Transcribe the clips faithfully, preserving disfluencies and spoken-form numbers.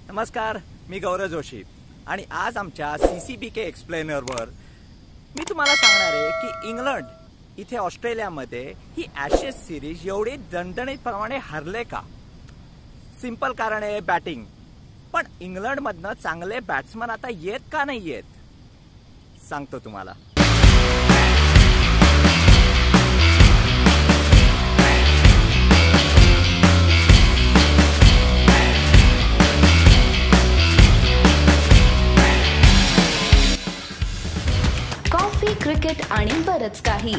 नमस्कार, मी गौरव जोशी आणि आज आमच्या सीसीबीके एक्सप्लेनरवर मी तुम्हाला सांगणार आहे की इंग्लंड इथे ऑस्ट्रेलियामध्ये ही ॲशेस सिरीज एवढी दणदणीतप्रमाणे हरले का? सिंपल कारण आहे बॅटिंग. पण इंग्लंडमधनं चांगले बॅट्समन आता येत का नाही येत सांगतो तुम्हाला. कॉफी, क्रिकेट आणि बरंच काही.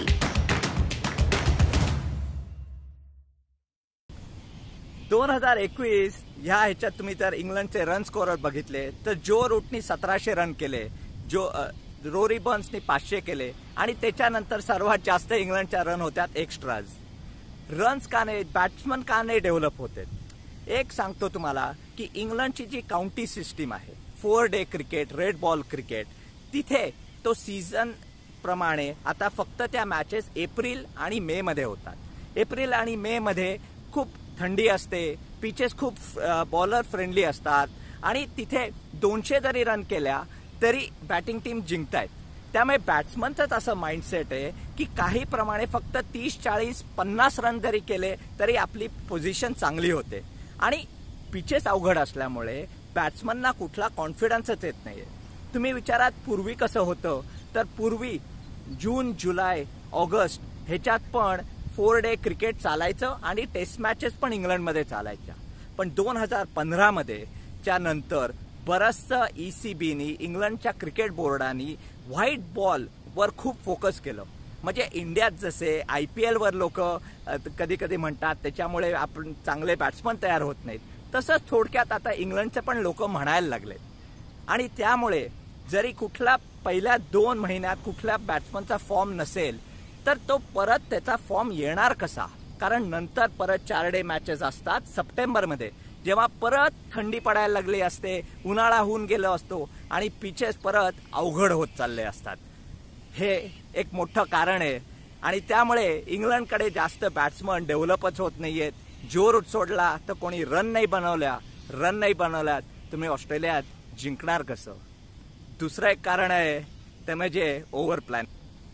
दोन हजार एकवीस ह्या ह्याच्यात तुम्ही जर इंग्लंडचे रन स्कोरर बघितले तर जो रूटनी सतराशे रन केले, जो रोरी बर्न्सनी पाचशे केले आणि त्याच्यानंतर सर्वात जास्त इंग्लंडच्या रन होत्यात एक्स्ट्राज. रन्स का नाही, बॅट्समन का नाही डेव्हलप होते? एक सांगतो तुम्हाला की इंग्लंडची जी काउंटी सिस्टीम आहे, four day cricket, red ball cricket, तिथे तो सीझन प्रमाणे आता फक्त त्या मॅचेस एप्रिल आणि मे मध्ये होतात. एप्रिल आणि मे मध्ये खूप थंडी असते, पिचेस खूप बॉलर फ्रेंडली असतात आणि तिथे दोनशे जरी रन केल्या तरी बॅटिंग टीम जिंकतायत. त्यामुळे बॅट्समनचंच असं माइंडसेट आहे की काही प्रमाणे फक्त तीस चाळीस पन्नास रन जरी केले तरी आपली पोझिशन चांगली होते. आणि पिचेस अवघड असल्यामुळे बॅट्समनना कुठला कॉन्फिडन्सच येत नाहीये. तुम्ही विचारात पूर्वी कसं होतं, तर पूर्वी जून, जुलै, ऑगस्ट ह्याच्यात पण फोर डे क्रिकेट चालायचं आणि टेस्ट मॅचेस पण इंग्लंडमध्ये चालायच्या. पण दोन हजार पंधरा मध्ये च्या नंतर बरंचसं ईसीबीनी, इंग्लंडच्या क्रिकेट बोर्डानी व्हाईट बॉल वर खूप फोकस केलं. म्हणजे इंडियात जसे आय पी एल वर लोक कधी कधी म्हणतात त्याच्यामुळे आपण चांगले बॅट्समन तयार होत नाहीत, तसंच थोडक्यात आता इंग्लंडचे पण लोक म्हणायला लागले. आणि त्यामुळे जरी कुठला पहिल्या दोन महिन्यात कुठल्या बॅट्समनचा फॉर्म नसेल तर तो परत त्याचा फॉर्म येणार कसा? कारण नंतर परत चार डे मॅचेस असतात सप्टेंबरमध्ये, जेव्हा परत थंडी पडायला लागली असते, उन्हाळा होऊन गेलो असतो आणि पिचेस परत अवघड होत चालले असतात. हे एक मोठं कारण आहे आणि त्यामुळे इंग्लंडकडे जास्त बॅट्समन डेव्हलपच होत नाहीयेत. जो रूट सोडला तर कोणी रन नाही बनवल्या, रन नाही बनवल्यात तुम्ही ऑस्ट्रेलियात जिंकणार कसं? दुसरं एक कारण आहे ते म्हणजे ओव्हर प्लॅन.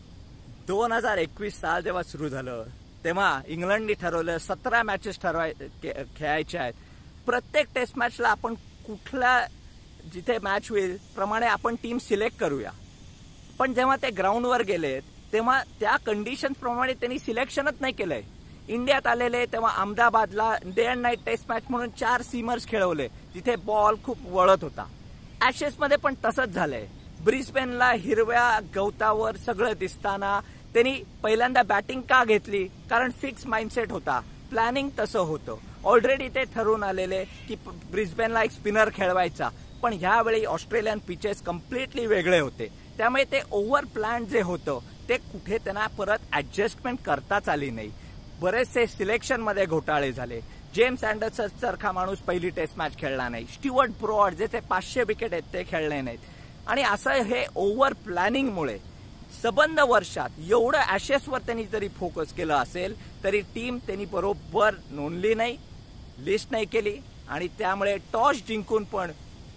दोन हजार एकवीस साल जेव्हा सुरू झालं तेव्हा इंग्लंडनी ठरवलं सतरा मॅचेस ठरवाय खेळायच्या आहेत. प्रत्येक टेस्ट मॅचला आपण कुठल्या जिथे मॅच होईल प्रमाणे आपण टीम सिलेक्ट करूया. पण जेव्हा ते ग्राउंडवर गेलेत तेव्हा त्या कंडिशन्स प्रमाणे त्यांनी सिलेक्शनच नाही केलंय. इंडियात आलेले तेव्हा अहमदाबादला day and night test match म्हणून चार सीमर्स खेळवले जिथे बॉल खूप वळत होता. ॲशेस मध्ये पण तसंच झालंय. ब्रिस्बेनला हिरव्या गवतावर सगळं दिसताना त्यांनी पहिल्यांदा बॅटिंग का घेतली? कारण फिक्स माइंडसेट होता, प्लॅनिंग तसं होतं. ऑलरेडी ते ठरवून आलेले की ब्रिस्बेनला एक स्पिनर खेळवायचा. पण ह्यावेळी ऑस्ट्रेलियन पिचेस कम्प्लिटली वेगळे होते, त्यामुळे ते ओव्हर प्लॅन जे होतं ते कुठे त्यांना परत ऍडजस्टमेंट करताच आली नाही. बरेचसे सिलेक्शन मध्ये घोटाळे झाले. जेम्स अँडरसन सारखा माणूस पहिली टेस्ट मॅच खेळला नाही. स्टीवर्ट ब्रॉड जे ते पाचशे विकेट आहेत ते खेळले नाहीत. आणि असं हे ओव्हर प्लॅनिंगमुळे सबंध वर्षात एवढं ॲशेसवर त्यांनी जरी फोकस केलं असेल तरी टीम त्यांनी बरोबर नोंदली नाही, लिस्ट नाही केली आणि त्यामुळे टॉस जिंकून पण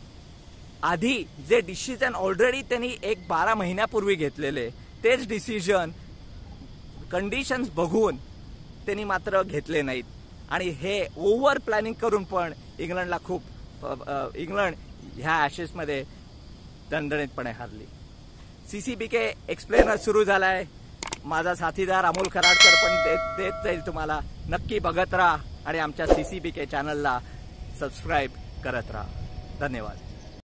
आधी जे डिसिजन ऑलरेडी त्यांनी एक बारा महिन्यापूर्वी घेतलेले तेच डिसिजन कंडिशन्स बघून त्यांनी मात्र घेतले नाहीत. आणि हे ओव्हर प्लॅनिंग करून पण इंग्लंडला खूप इंग्लंड ह्या ॲशेसमध्ये दणदणीतपणे हरली. सीसीबीके एक्सप्लेनर सुरू झालाय. माझा साथीदार अमोल खराडकर पण देत देत जाईल तुम्हाला. नक्की बघत राहा आणि आमच्या सीसीबीके चॅनलला सबस्क्राईब करत राहा. धन्यवाद.